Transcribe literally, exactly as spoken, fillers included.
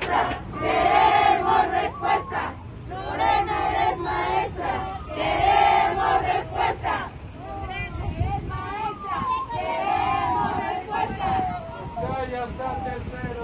maestra, queremos respuesta. Lorena eres maestra, queremos respuesta. Lorena es maestra, queremos respuesta. Ya está tercero.